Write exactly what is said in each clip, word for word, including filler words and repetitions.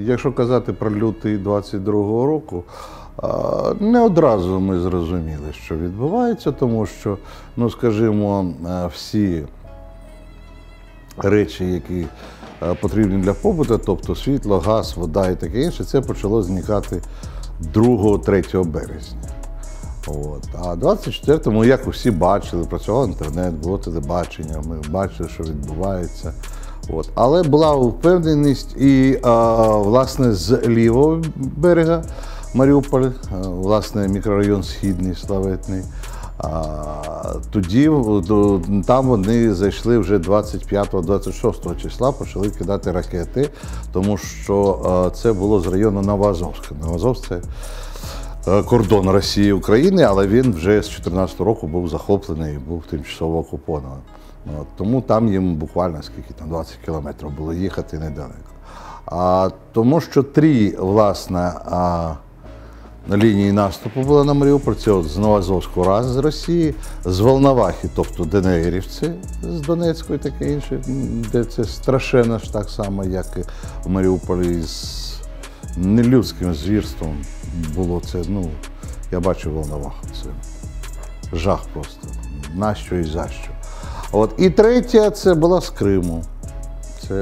якщо казати про лютий двадцять другого року, не одразу ми зрозуміли, що відбувається, тому що, ну, скажімо, всі речі, які потрібні для побуту, тобто світло, газ, вода і таке інше, це почало зникати другого-третього березня. От. А двадцять четвертому, як усі бачили, працював інтернет, було телебачення, ми бачили, що відбувається. От. Але була впевненість і, а, власне, з лівого берега Маріуполь, власне, мікрорайон Східний, славетний. А, тоді там вони зайшли вже двадцять п'ятого — двадцять шостого числа, почали кидати ракети, тому що а, це було з району Новоазовська. Новоазовськ – це кордон Росії і України, але він вже з дві тисячі чотирнадцятого року був захоплений і був тимчасово окупований. От, тому там їм буквально скільки там двадцять кілометрів було їхати недалеко. А, тому що три, власне, а, лінії наступу були на Маріуполь, це от з Новоазовського раз з Росії, з Волновахи, тобто ДНРівці з Донецької, таке інше, де це страшенно ж так само, як і в Маріуполі, з нелюдським звірством було це, ну, я бачив Волноваху, це жах просто, нащо і за що. От. І третя, це була з Криму. Це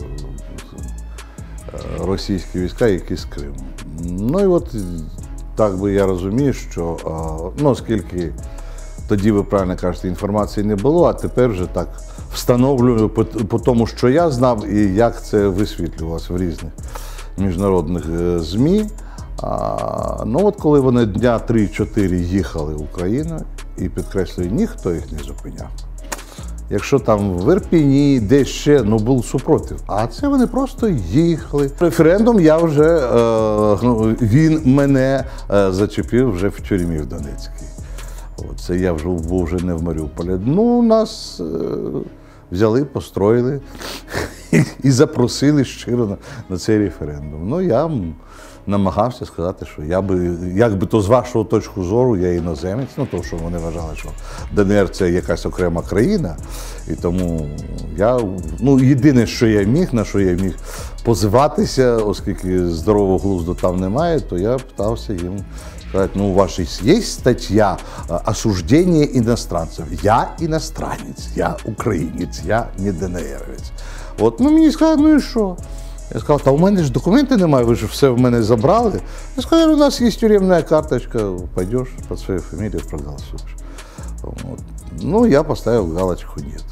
російські війська, які з Криму. Ну і от так би я розумію, що, ну, оскільки тоді, ви правильно кажете, інформації не було, а тепер вже так встановлюю по, по тому, що я знав і як це висвітлювалося в різних міжнародних ЗМІ. А, ну от коли вони дня три-чотири їхали в Україну, і підкреслюю, ніхто їх не зупиняв. Якщо там в Ірпіні, де ще, ну, був супротив. А це вони просто їхали. Референдум я вже, е, він мене е, зачепив вже в тюрмі в Донецькій. От, це я вже був вже не в Маріуполі. Ну, нас е, взяли, построїли і запросили щиро на, на цей референдум. Ну, я намагався сказати, що я би, як би то з вашого точки зору, я іноземець, ну, тому що вони вважали, що ДНР – це якась окрема країна, і тому я, ну, єдине, що я міг, на що я міг позиватися, оскільки здорового глузду там немає, то я питався їм сказати, ну, у вас є стаття «Осуждення іностранців». Я іностранець, я українець, я не ДНРівець. От, ну, мені сказали, ну і що? Я сказав, та у мене ж документи немає, ви ж все в мене забрали. Я сказав, у нас є тюремна карточка, пойдеш під своєю фамілією, проголосуєш. От. Ну, я поставив галочку «Нет».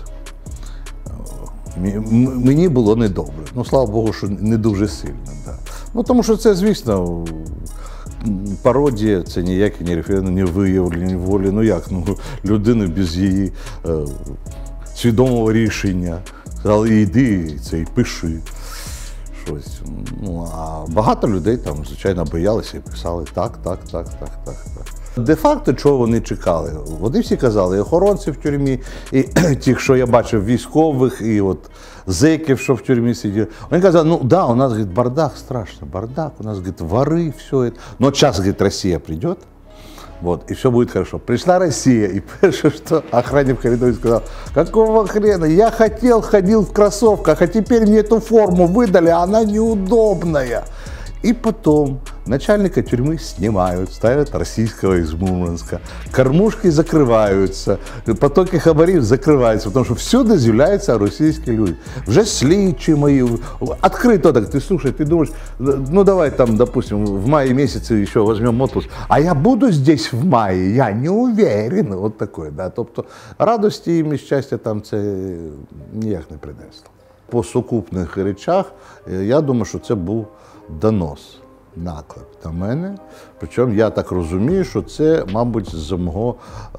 Мені було недобре. Ну, слава Богу, що не дуже сильно. Да. Ну, тому що це, звісно, пародія, це ніякі не референдум, не виявлення волі. Ну як, ну, людину без її е, свідомого рішення. Сказали, йди, це і пиши. Щось. Ну, а багато людей там, звичайно, боялися і писали так, так, так, так, так, так. Де-факто, чого вони чекали? Вони всі казали, і охоронці в тюрмі, і тих, що я бачив, військових, і от зеків, що в тюрмі сиділи. Вони казали, ну да, у нас, говорит, бардак, страшно, бардак, у нас, говорит, воры, все это. Но сейчас, говорит, Россия придет, вот, и все будет хорошо. Пришла Россия, и первое, что охранник в коридоре сказал, какого хрена, я хотел, ходил в кроссовках, а теперь мне эту форму выдали, она неудобная. И потом начальника тюрьмы снимают, ставят российского из Мурманска, кормушки закрываются, потоки хабарів закрываются, потому что всюди з'являються російські люди. Вже слідчі мої, открыто так, ты слушай, ты думаешь, ну давай там, допустим, в мае месяце еще возьмем отпуск, а я буду здесь в мае, я не уверен, от такое, да, тобто радості і щастя там це ніяк не принесло. По сукупних речах, я думаю, що це був донос, наклеп на мене. Причому я так розумію, що це, мабуть, з мого,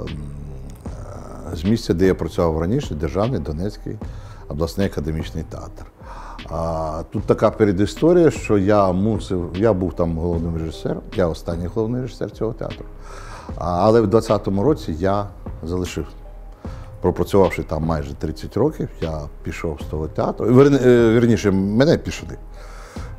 з місця, де я працював раніше, Державний Донецький обласний академічний театр. А тут така передісторія, що я мусив, я був там головним режисером, я останній головний режисер цього театру. Але в двадцятому році я залишив. Пропрацювавши там майже тридцять років, я пішов з того театру. Вір, вірніше, мене пішли.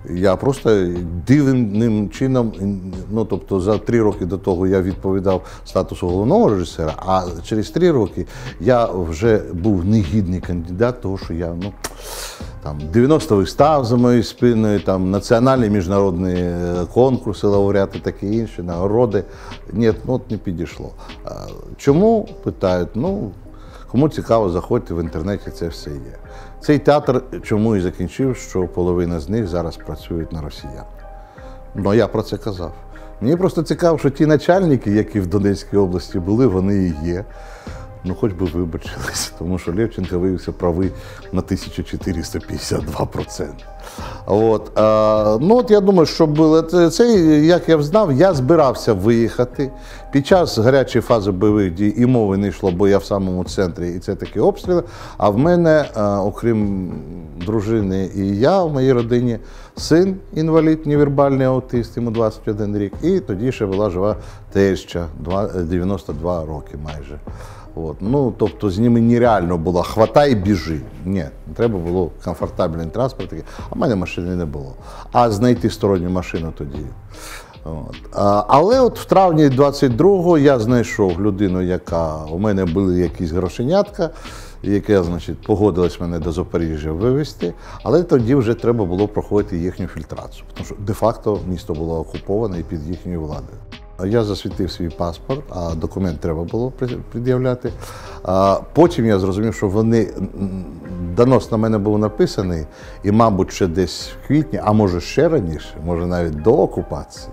Я просто дивним чином, ну тобто за три роки до того я відповідав статусу головного режисера, а через три роки я вже був негідний кандидат, того що я ну, там, дев'яносто вистав за моєю спиною, там, національні міжнародні конкурси, лауреати, такі інші, нагороди. Ні, ну от не підійшло. Чому? Питають, ну, кому цікаво, заходьте в інтернеті, це все є. Цей театр чому і закінчив, що половина з них зараз працюють на росіян. Ну, я про це казав. Мені просто цікаво, що ті начальники, які в Донецькій області були, вони і є. Ну, хоч би вибачились, тому що Левченко виявився правий на тисячу чотириста п'ятдесят два відсотки. От, а, ну, от я думаю, що було це, це, як я знав, я збирався виїхати. Під час гарячої фази бойових дій і мови не йшло, бо я в самому центрі, і це такі обстріли. А в мене, а, окрім дружини і я, в моїй родині, син інвалід, невірбальний аутист, йому двадцять один рік, і тоді ще була жива теща, дев'яносто два роки майже. От. Ну, тобто з ними нереально було хватай і біжи.Ні, треба було комфортабельний транспорт, а в мене машини не було. А знайти сторонню машину тоді. От. А, але от в травні двадцять другого я знайшов людину, яка у мене були якісь грошенятка, яка, значить, погодилась мене до Запоріжжя вивезти, але тоді вже треба було проходити їхню фільтрацію, тому що де-факто місто було окуповане і під їхньою владою. Я засвітив свій паспорт, а документ треба було пред'являти. Потім я зрозумів, що вони, донос на мене був написаний, і, мабуть, ще десь в квітні, а може ще раніше, може навіть до окупації.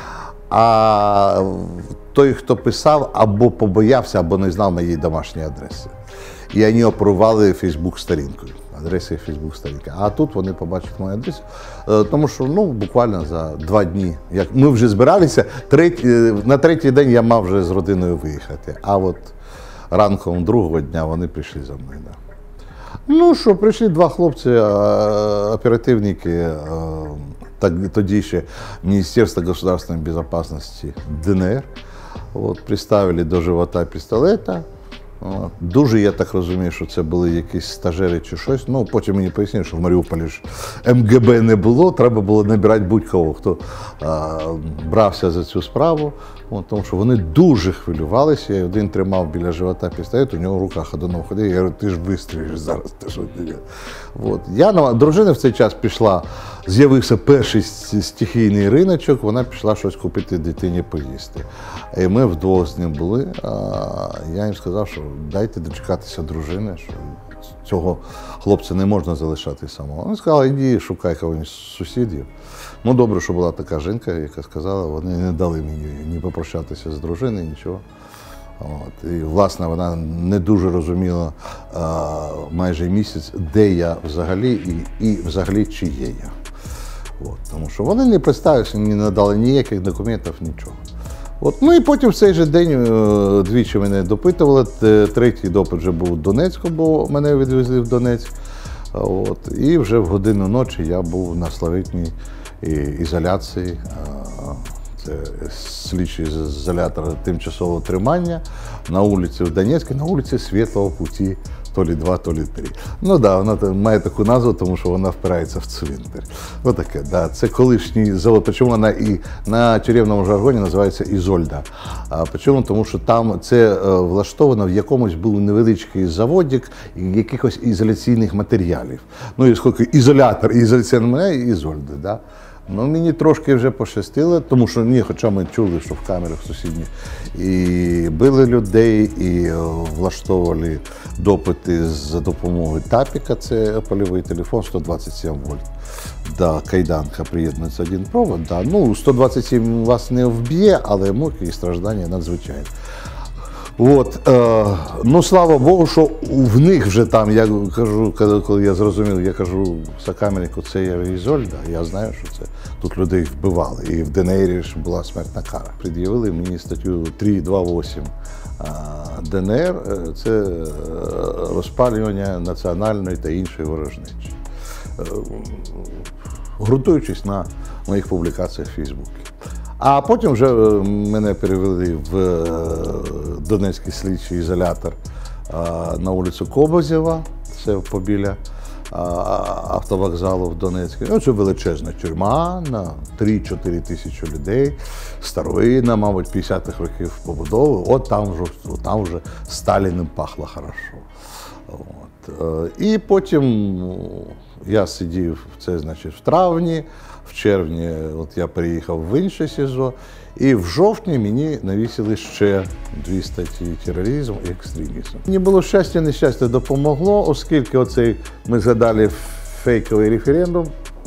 А той, хто писав, або побоявся, або не знав моєї домашньої адреси. І вони оперували Фейсбук-сторінкою, адреси Фейсбук-сторінки. А тут вони побачать мою адресу, тому що ну, буквально за два дні, як ми вже збиралися, третій, на третій день я мав вже з родиною виїхати. А от ранком другого дня вони прийшли за мною. Да. Ну що, прийшли два хлопці, оперативники, тоді ще Міністерство государственной безопасности ДНР, от, приставили до живота пістолета. От. Дуже, я так розумію, що це були якісь стажери чи щось. Ну, потім мені пояснили, що в Маріуполі ж ем ге бе не було, треба було набирати будь-кого, хто а, брався за цю справу. От, тому що вони дуже хвилювалися. Я один тримав біля живота пістолет, у нього в руках одного ходив. Я говорю, ти ж вистрілиш зараз. Ти що ти? От. Я, дружина в цей час пішла, з'явився перший стихійний риночок, вона пішла щось купити дитині поїсти. І ми вдвох з ним були. А я їм сказав, що дайте дочекатися дружини, що цього хлопця не можна залишати самого. Вони сказали, іди шукай когось з сусідів. Ну, добре, що була така жінка, яка сказала, вони не дали мені ні попрощатися з дружиною, нічого. От. І, власне, вона не дуже розуміла а, майже місяць, де я взагалі і, і взагалі чи є я. От. Тому що вони не представилися, не надали ніяких документів, нічого. От. Ну і потім в цей же день двічі мене допитували. Третій допит вже був в Донецьку, бо мене відвезли в Донецьк. От. І вже в годину ночі я був на славетній ізоляції. Це слідчий ізолятор тимчасового тримання на вулиці в Донецьку, на вулиці Світлого Путі, то лі два, то лі три. Ну так, да, вона має таку назву, тому що вона впирається в цвинтар. Ось таке, да. Це колишній завод, чому вона і на тюремному жаргоні називається Ізольда. А чому? Тому що там це влаштовано, в якомусь був невеличкий заводик якихось ізоляційних матеріалів. Ну і скільки ізолятор, і ізоляційний матеріал, і Ізольда, да. Ну, мені трошки вже пощастило, тому що ні, хоча ми чули, що в камерах сусідніх і били людей, і влаштовували допити за допомогою тапіка, це польовий телефон, сто двадцять сім вольт. До кайданка приєднується один провод. Да. Ну, сто двадцять сім вас не вб'є, але муки і страждання надзвичайні. От, е, ну, слава Богу, що в них вже там, я кажу, коли я зрозумів, я кажу сокамернику, це є Ізольда, я знаю, що це тут людей вбивали, і в ДНРі ж була смертна кара. Пред'явили мені статтю три двадцять вісім ДНР, це розпалювання національної та іншої ворожнечі, ґрунтуючись на моїх публікаціях в Фейсбуці. А потім вже мене перевели в Донецький слідчий ізолятор на вулицю Кобозєва, це побіля автовокзалу в Донецьку. Ну, це величезна тюрма на три-чотири тисячі людей, старовина, мабуть, п'ятдесятих років побудови. От там вже, там вже Сталіним пахло хорошо. От. І потім я сидів, це значить в травні, в червні от я переїхав в інше СІЗО, і в жовтні мені навісили ще дві статті – тероризм і екстремізм. Мені було щастя, нещастя допомогло, оскільки оцей, ми згадали фейковий референдум,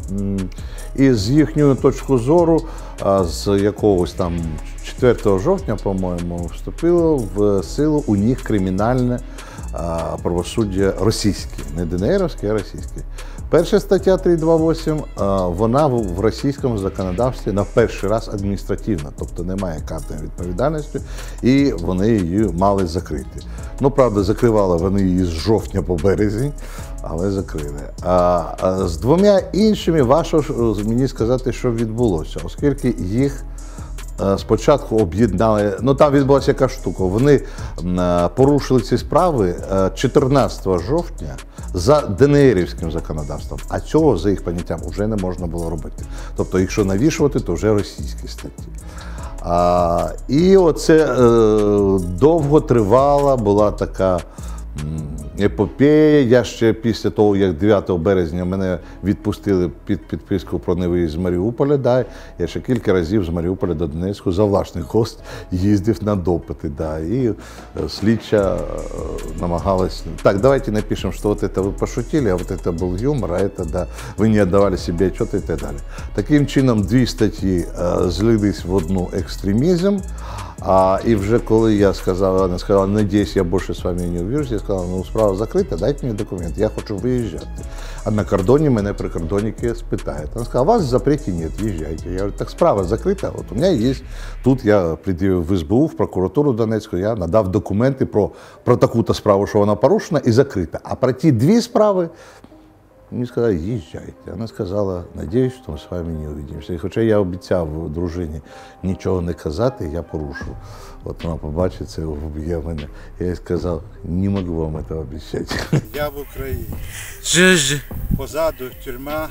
і з їхньої точки зору, з якогось там четвертого жовтня, по-моєму, вступило в силу у них кримінальне правосуддя російське, не ДНРівське, а російське. Перша стаття триста двадцять вісім, вона в російському законодавстві на перший раз адміністративна, тобто немає карної відповідальності, і вони її мали закрити. Ну, правда, закривали вони її з жовтня по березень, але закрили. А з двома іншими важко мені сказати, що відбулося, оскільки їх спочатку об'єднали, ну там відбулася яка штука, вони порушили ці справи чотирнадцятого жовтня за ДНРівським законодавством, а цього, за їх поняттям, вже не можна було робити. Тобто, якщо навішувати, то вже російські статті. А, і оце е, довго тривала, була така епопея. Я ще після того, як дев'ятого березня мене відпустили під підписку про невиїзд з Маріуполя, да, я ще кілька разів з Маріуполя до Донецьку за власний кошт їздив на допити. Да, і слідча намагалась, так, давайте напишем, что вот это вы пошутили, а вот это был юмор, а это, да, вы не отдавали себе отчет и так далі. Таким чином, дві статті злились в одну екстремізм. А, і вже коли я сказав, вона сказала, надіюсь, я більше з вами не увижусь, я сказав, ну справа закрита, дайте мені документ, я хочу виїжджати. А на кордоні мене прикордонники спитають. Вона сказала, у вас в запреті нет, їжджайте. Я говорю, так справа закрита, от у мене є, тут я пред'явив в ес бе у, в прокуратуру Донецьку, я надав документи про, про таку-то справу, що вона порушена і закрита. А про ті дві справи, мені сказали, їжджайте. Вона сказала, надіюсь, що ми з вами не увидимося. І хоча я обіцяв дружині нічого не казати, я порушу. От вона побачить це, вб'є мене. Я їй сказав, не можу вам це обіцяти. Я в Україні. Жижи. Позаду тюрма,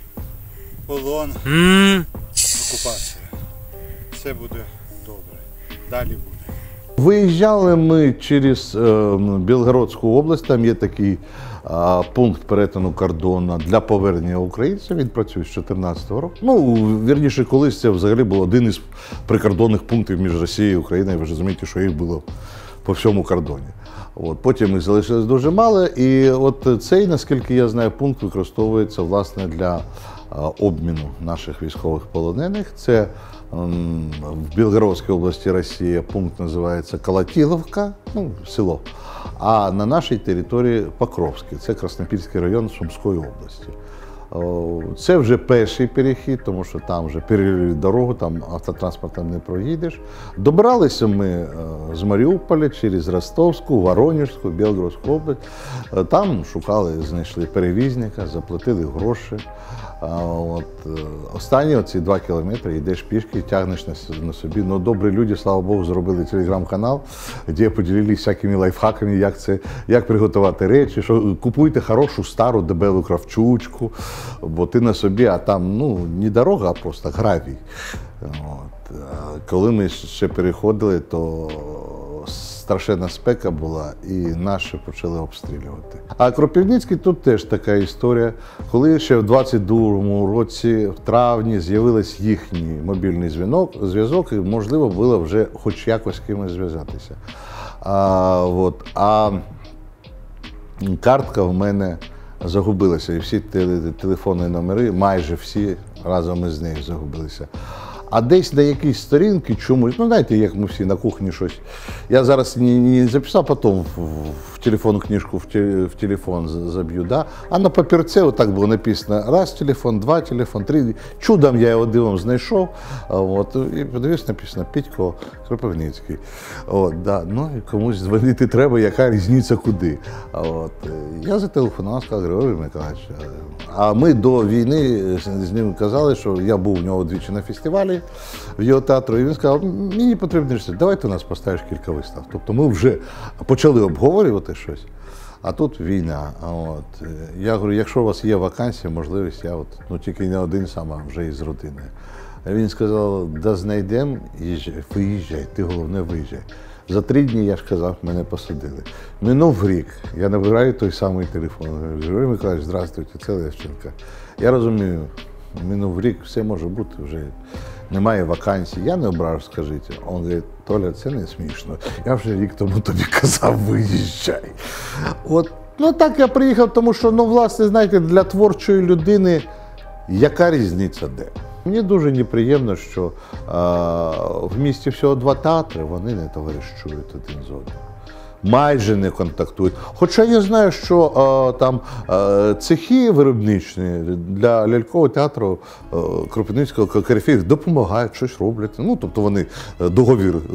полон, Mm. окупація. Все буде добре. Далі буде. Виїжджали ми через е, Білгородську область, там є такий е, пункт перетину кордону для повернення українців, він працює з дві тисячі чотирнадцятого року. Ну, вірніше, колись це взагалі був один із прикордонних пунктів між Росією і Україною, ви ж розумієте, що їх було по всьому кордоні. От, потім їх залишилось дуже мало, і от цей, наскільки я знаю, пункт використовується, власне, для е, обміну наших військових полонених. Це в Білгородській області Росії пункт називається Колотиловка, ну, село, а на нашій території Покровський, це Краснопільський район Сумської області. Це вже перший перехід, тому що там вже перерили дорогу, там автотранспортом не проїдеш. Добралися ми з Маріуполя через Ростовську, Воронежську, Білгородську область. Там шукали, знайшли перевізника, заплатили гроші. От, останні оці два кілометри йдеш пішки, тягнеш на собі. Ну, добрі люди, слава Богу, зробили телеграм-канал, де поділилися всякими лайфхаками, як це, як приготувати речі, що купуйте хорошу стару дебелу кравчучку, бо ти на собі, а там, ну, не дорога, а просто гравій. От. Коли ми ще переходили, то страшенна спека була, і наші почали обстрілювати. А Кропивницький тут теж така історія. Коли ще в двадцять другому році, в травні, з'явився їхній мобільний зв'язок, зв'язок, і можливо було вже хоч якось з кимось зв'язатися. А, от, а картка в мене загубилася, і всі телефонні номери, майже всі разом із нею загубилися. А десь на якійсь сторінці чомусь, ну знаєте, як ми всі на кухні щось. Я зараз не, не записав, потім в, в телефонну книжку в, те, в телефон заб'ю, да? А на папірці отак було написано раз телефон, два телефон, три. Чудом я його дивом знайшов, от, і подивився, написано Петько Кропивницький. От, да. Ну і комусь дзвонити треба, яка різниця куди. От. Я зателефонував, сказав, Григорій Миколаївич, а ми до війни з ним казали, що я був у нього двічі на фестивалі в його театру, і він сказав, мені потрібно, давайте у нас поставиш кілька вистав. Тобто ми вже почали обговорювати щось. А тут війна. А от, е, я говорю, якщо у вас є вакансія, можливість, я от, ну тільки не один сам, а вже із родиною. А він сказав, да знайдемо, їжджай, виїжджай, ти головне виїжджай. За три дні, я ж казав, мене посадили. Минув рік, я набираю той самий телефон. Григорій Миколаївич, здравствуйте, це Левченко. Я розумію, минув рік, все може бути, вже немає вакансій. Я не обрав, скажіть. Він говорить, Толя, це не смішно. Я вже рік тому тобі казав, виїжджай. От, ну так я приїхав, тому що, ну, власне, знаєте, для творчої людини яка різниця де? Мені дуже неприємно, що а, в місті всього два театри, вони не товаришують один з одним. Майже не контактують. Хоча я знаю, що а, там а, цехи виробничні для лялькового театру а, Кропивницького корифеїв допомагають, щось роблять. Ну, тобто вони договір а,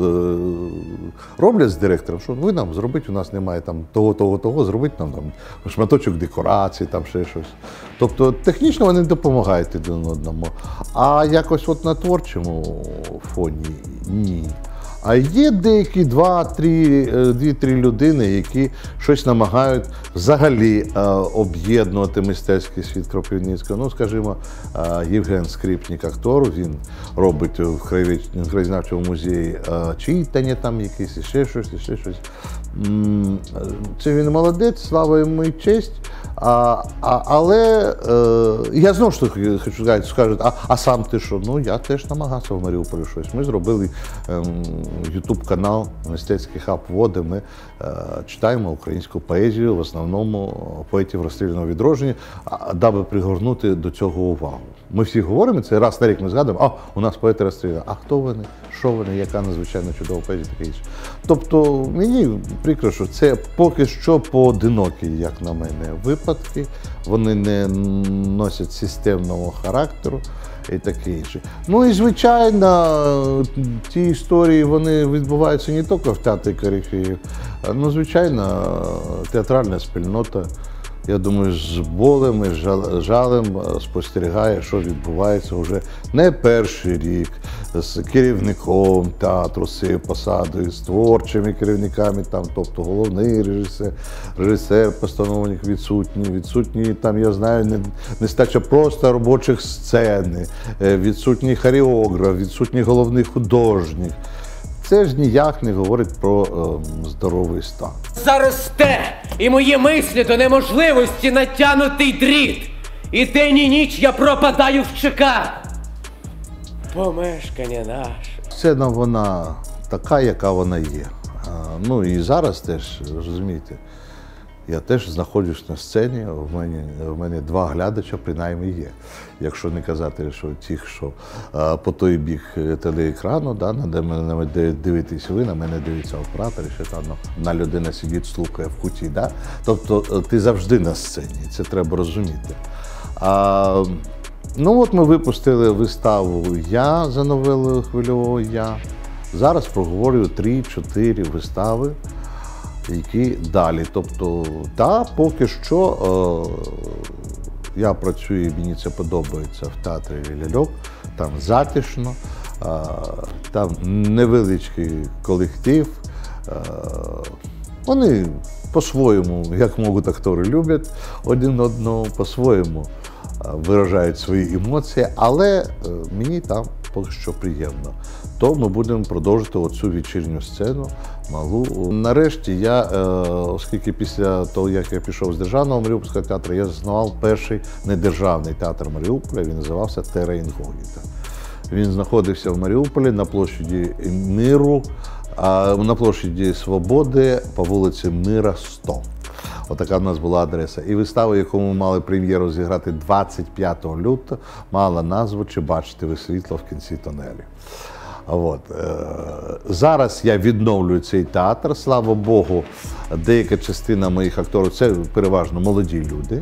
роблять з директором, що ви нам зробіть, у нас немає там того, того, того, зробіть нам там шматочок декорації, там ще щось. Тобто технічно вони допомагають один одному. А якось от на творчому фоні ні. А є деякі два-три, дві-три людини, які щось намагають взагалі е, об'єднувати мистецький світ Кропивницького. Ну, скажімо, е, Євген Скрипник, актор, він робить в краєзнавчому музеї е, читання там якісь, і ще щось, і ще щось. М, Це він молодець, слава йому і честь. А, а, але е, я знову ж таки хочу сказати, скажуть, а, а сам ти що? Ну, я теж намагався в Маріуполі щось. Ми зробили ем, ютуб-канал «Мистецький хаб Води». Ми е, читаємо українську поезію, в основному поетів розстріляного відродження, даби пригорнути до цього увагу. Ми всі говоримо, це раз на рік ми згадуємо, а у нас поети розстріляли. А хто вони? Що вони? Яка надзвичайно чудова поезія, таке інше. Тобто мені прикро, що це поки що поодинокі, як на мене, випадки. Вони не носять системного характеру і таке інше. Ну і, звичайно, ті історії, вони відбуваються не тільки в театрі корифеїв, ну, звичайно, театральна спільнота, я думаю, з болем і жалем спостерігає, що відбувається вже не перший рік з керівником театру, з цією посадою, з творчими керівниками, там, тобто головний режисер, режисер, постановник відсутні, відсутні, там, я знаю, нестача просто робочих сцен, відсутній хореограф, відсутній головний художник. Це ж ніяк не говорить про е, здоровий стан. Заросте і мої мислі до неможливості натягнутий дріт. І день і ніч я пропадаю в ЧК. Помешкання наше. Сцена вона така, яка вона є. А, ну і зараз теж, розумієте, я теж знаходжусь на сцені, в мене, в мене два глядача принаймні є. Якщо не казати, що ті, що а, по той бік телеекрану, да, на мене дивитесь ви, на мене дивиться оператор, і ще там одна людина сидить, слухає в куті. Да? Тобто ти завжди на сцені, це треба розуміти. А, ну от ми випустили виставу «Я» за новелою Хвильового «Я». Зараз проговорюю три-чотири вистави, які далі. Тобто, так, поки що е, я працюю, мені це подобається в театрі ляльок, там затишно, е, там невеличкий колектив. Е, вони по-своєму, як можуть актори, люблять один одного, по-своєму е, виражають свої емоції, але е, мені там поки що приємно. То ми будемо продовжувати оцю вечірню сцену малу. Нарешті я, е, оскільки після того, як я пішов з Державного Маріупольського театру, я заснував перший недержавний театр Маріуполя, він називався «Терра Інгогніта». Він знаходився в Маріуполі на площаді Миру, а на площаді Свободи по вулиці Мира, сто. Отака в нас була адреса. І вистава, яку ми мали прем'єру зіграти двадцять п'ятого лютого, мала назву «Чи бачите ви світло в кінці тунелі?». От. Зараз я відновлюю цей театр, слава Богу, деяка частина моїх акторів, це переважно молоді люди.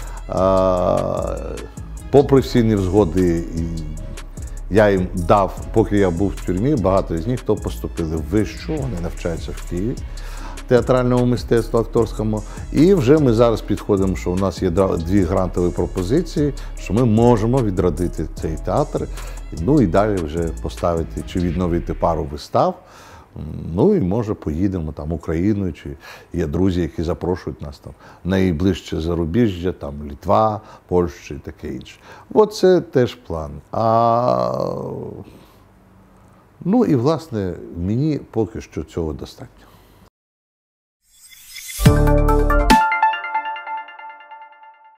Попри всі невзгоди, я їм дав, поки я був в тюрмі, багато з них, хто поступили в вищу, вони навчаються в Києві, театральному мистецтву акторському. І вже ми зараз підходимо, що у нас є дві грантові пропозиції, що ми можемо відродити цей театр, ну і далі вже поставити чи відновити пару вистав. Ну і може поїдемо там Україною, чи є друзі, які запрошують нас там найближче зарубіжжя, там Литва, Польща і таке інше. От це теж план. А, ну і власне мені поки що цього достатньо.